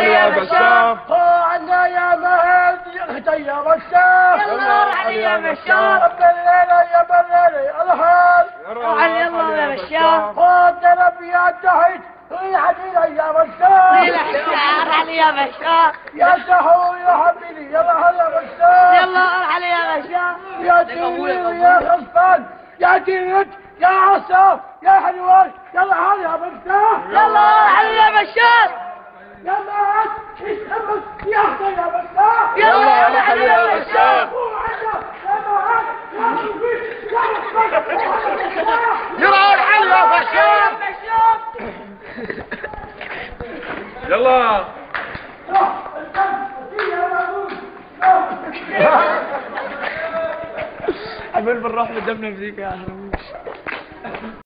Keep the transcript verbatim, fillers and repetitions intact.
علي يا بشار. عنا يا مهد اختي يا بشار. يلا علي يا بشار. بالليلة يا بالليلة الهال. علي يلا يا بشار. خذ ربي يا تحت ويحدينا يا بشار. يلا علي يا بشار. يا سحور يا حبيبي يلا هلا بشار. يلا علي يا بشار. يا تنين يا خصفان يا تنين يا عصام يا حلوان يلا هلا يا بشار. يلا علي يا بشار. يا مهد اسمك يا اختي يا بشار. يلا علي يا بشار. يلا علي يا بشار. يلا عمال بنروح بدمنا بذيك يا حراميش.